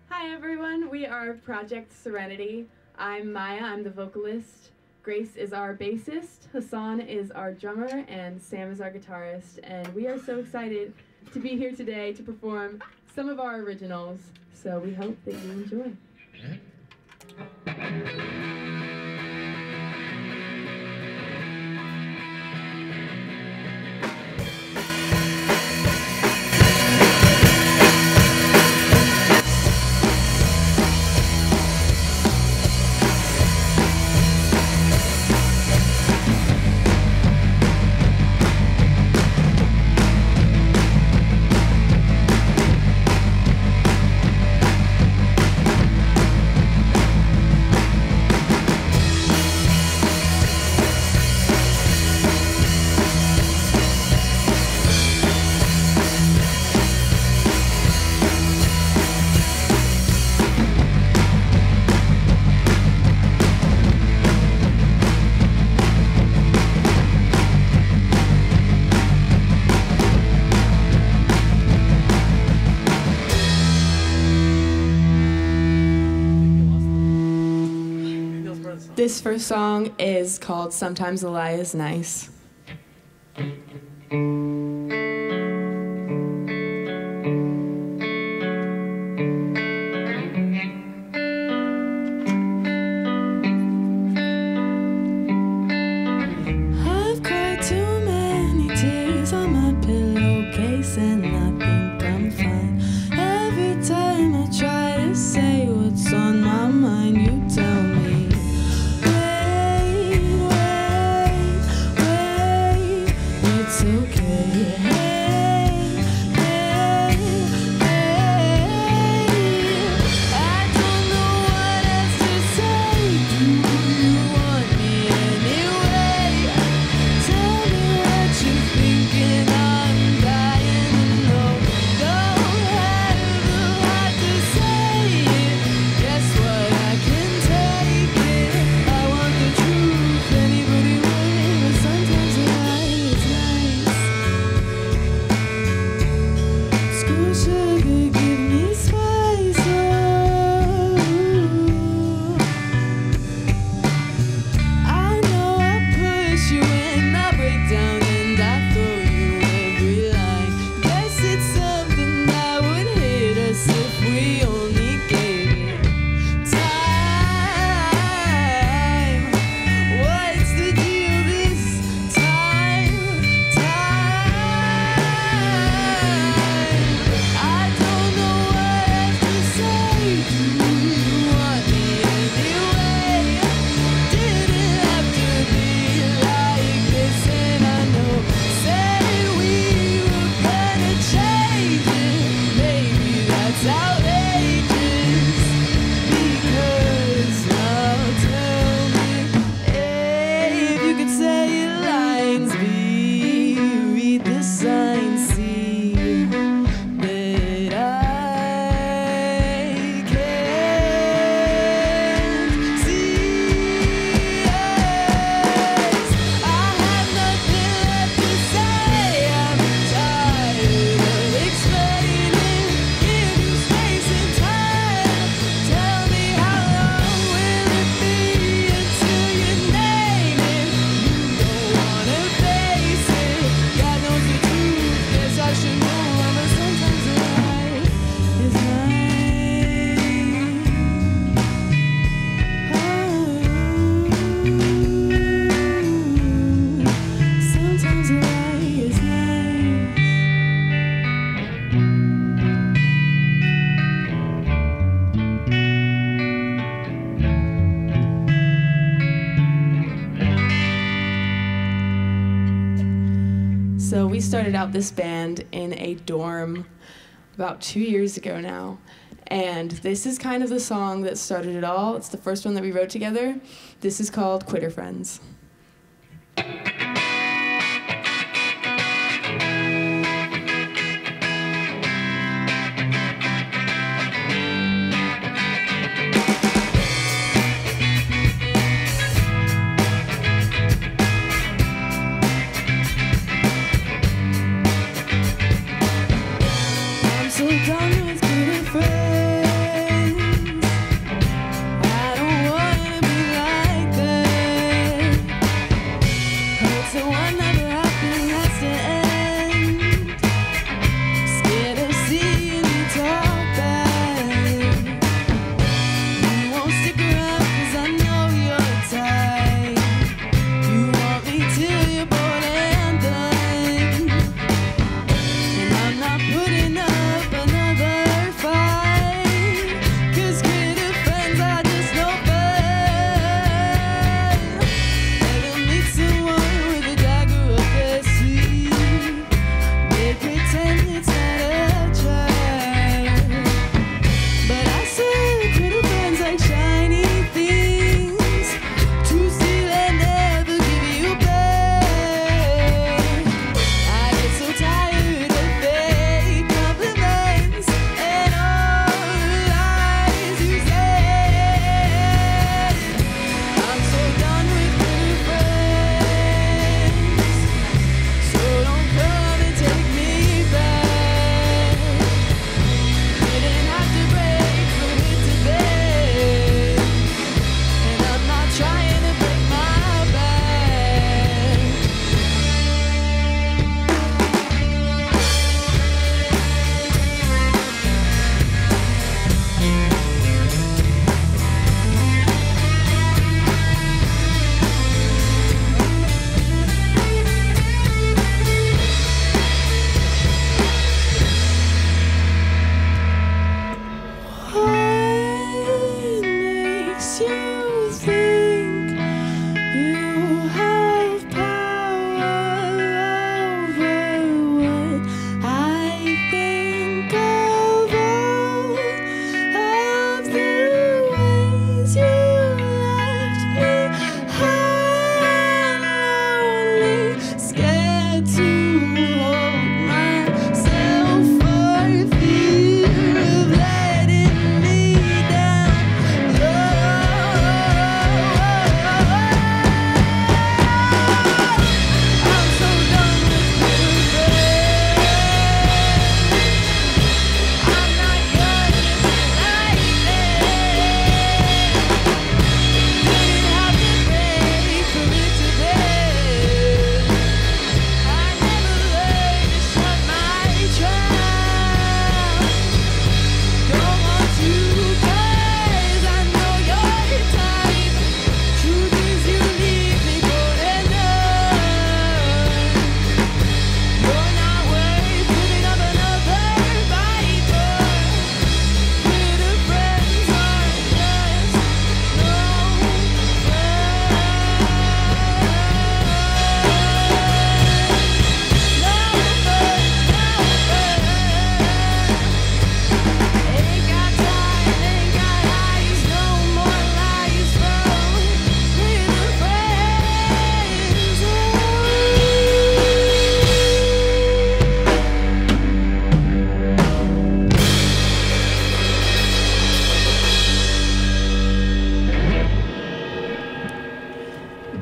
Hi everyone, we are Project Serenity. I'm Maya, I'm the vocalist. Grace is our bassist, Hassan is our drummer, and Sam is our guitarist. And we are so excited to be here today to perform some of our originals. So we hope that you enjoy. This first song is called Sometimes a Lie is Nice. I've cried too many tears on my pillowcase and I think I'm fine. Every time I try to say what's on my mind, you tell me it's okay. I don't know what else to say. Do you want me anyway? Tell me what you're thinking. I'm dying to know. Don't have a lot to say. Guess what? I can take it. I want the truth. Anybody would, but sometimes a lie is nice. School sugar, give me spice. Oh, I know I push you and I break down and I throw you every line. Guess it's something that would hit us if we only gave it time. What's the deal this time? I don't know what else to say. Do you want me anyway? Didn't have to be like this, and I know said we were gonna change it. Maybe that's outrageous. Because now tell me if you could say your lines, B, read the signs, see that I can't see us. I have nothing left to say. I'm tired of explaining. Give you space and time. Tell me how long will it be until you name it? You don't wanna face it. God knows the truth. Guess I should know. But sometimes a lie is nice. Sometimes a lie is nice. So we started out this band in a dorm about 2 years ago now. And this is kind of the song that started it all. It's the first one that we wrote together. This is called Quitter Friends. I'm so done with quitter friends.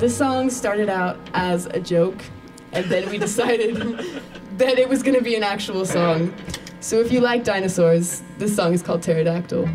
This song started out as a joke, and then we decided that it was going to be an actual song. So if you like dinosaurs, this song is called Pterodactyl.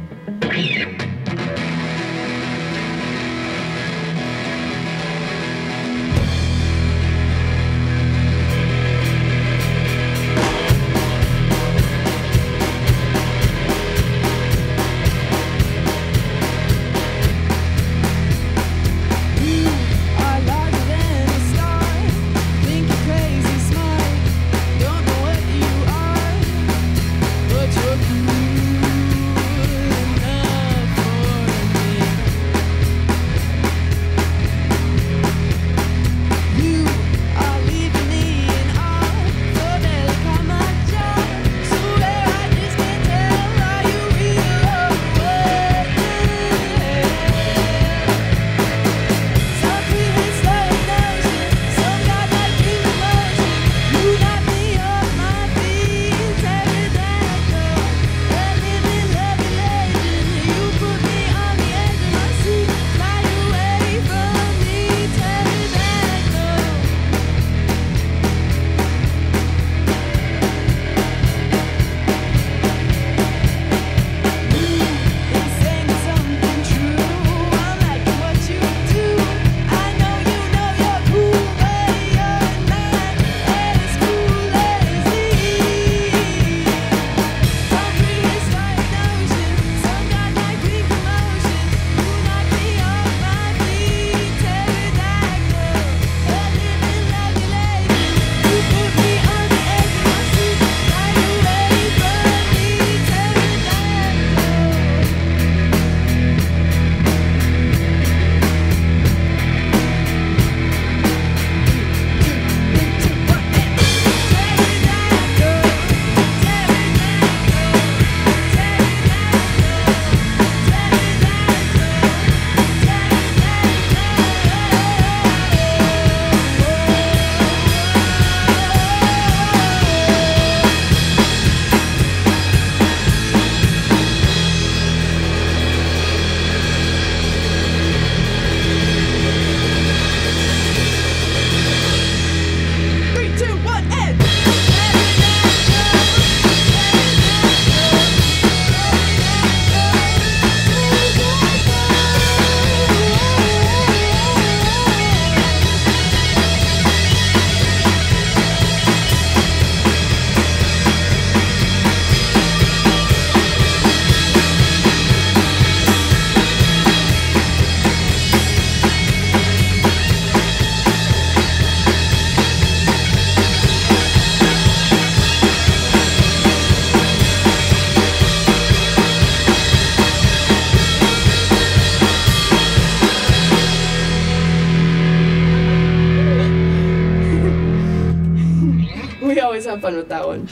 Have fun with that one.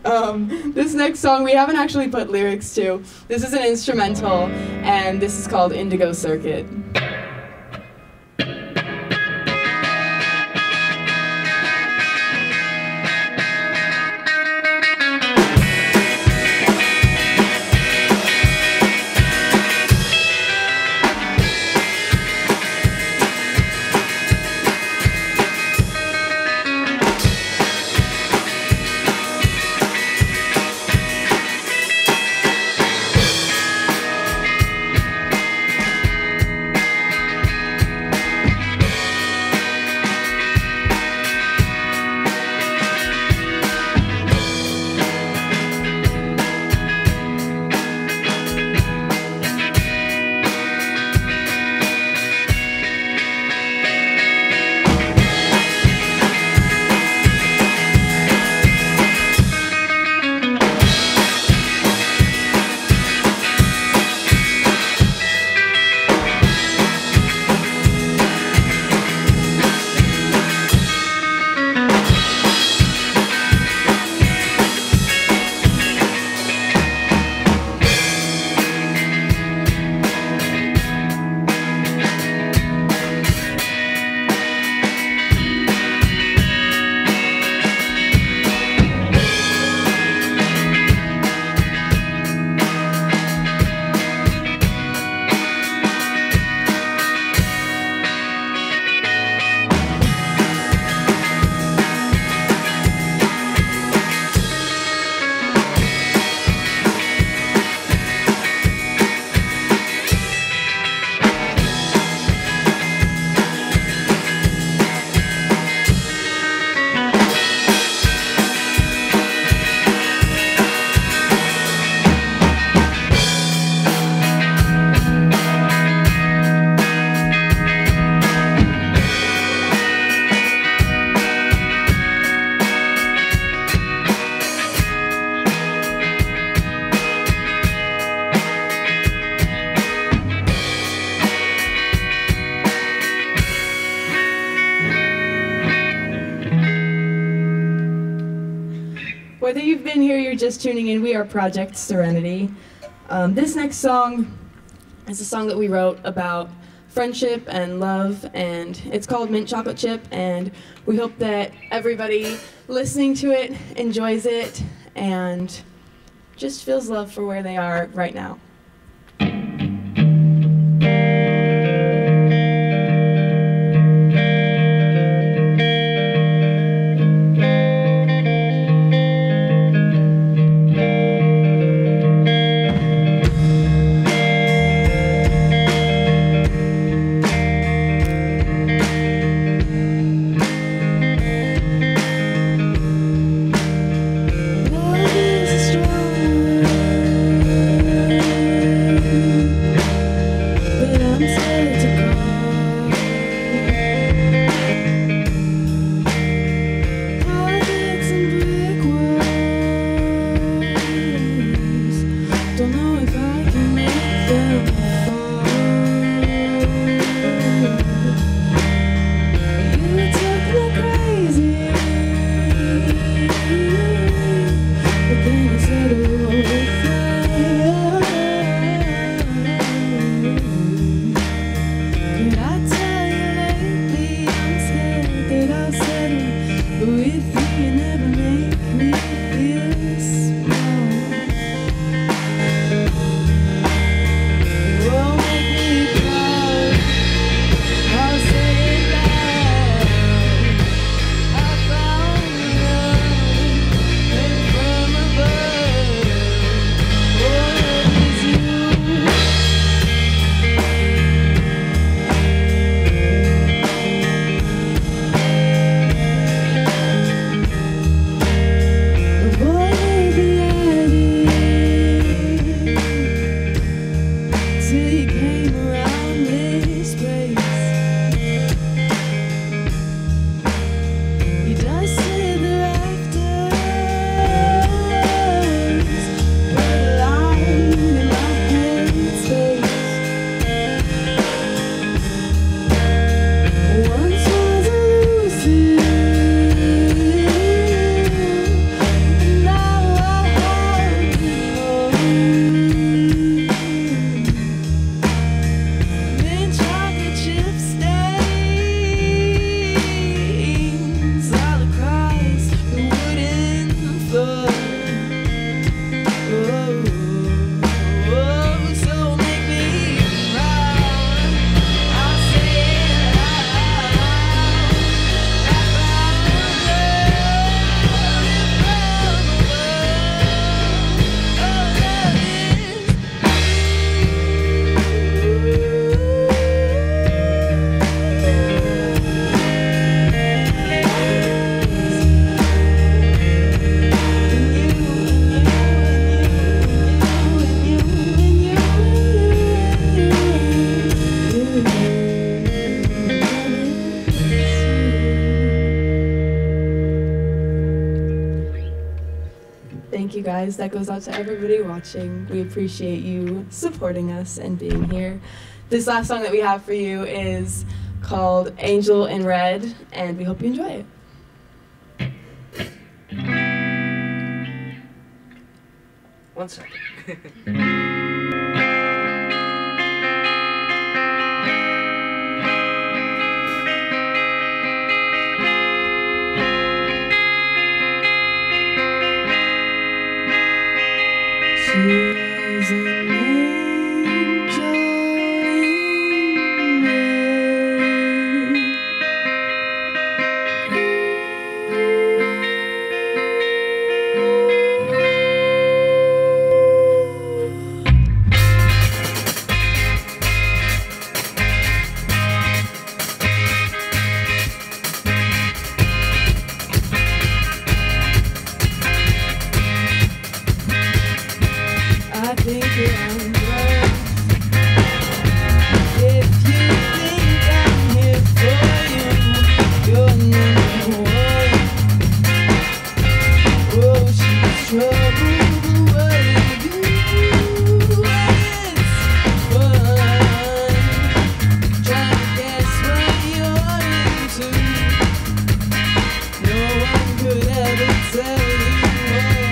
This next song we haven't actually put lyrics to. This is an instrumental, and this is called Indigo Circuit. Whether you've been here, you're just tuning in, we are Project Serenity. This next song is a song that we wrote about friendship and love, and it's called Mint Chocolate Chip, and we hope that everybody listening to it enjoys it and just feels love for where they are right now. Thank you guys. That goes out to everybody watching. We appreciate you supporting us and being here. This last song that we have for you is called Angel in Red, and we hope you enjoy it. 1 second. She was an angel in I think I'm blessed. If you think I'm here for you, you're number one. Oh, she's trouble, what you do, it's fun. Trying to guess what you're into. No one could ever tell you what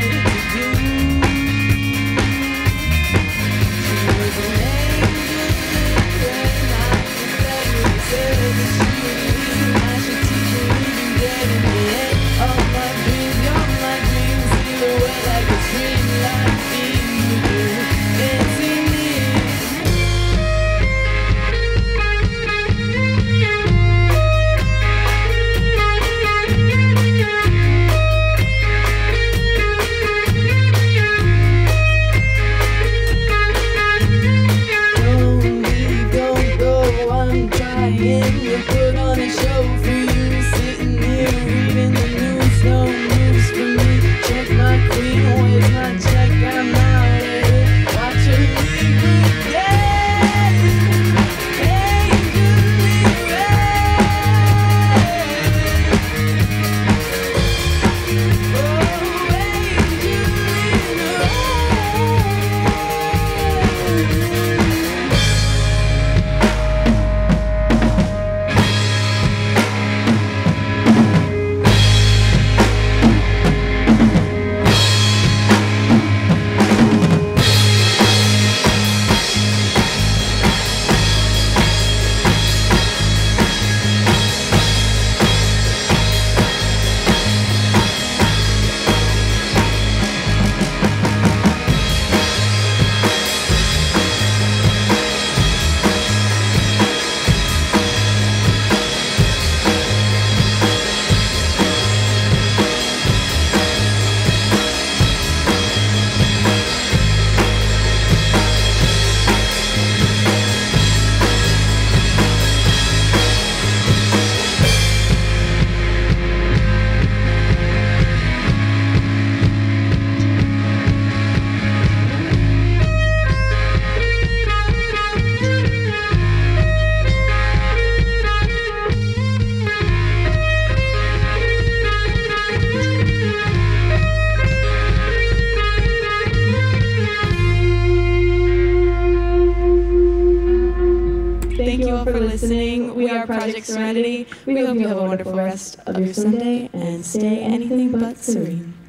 our project Serenity. We hope you have a wonderful rest of your Sunday and stay anything but serene.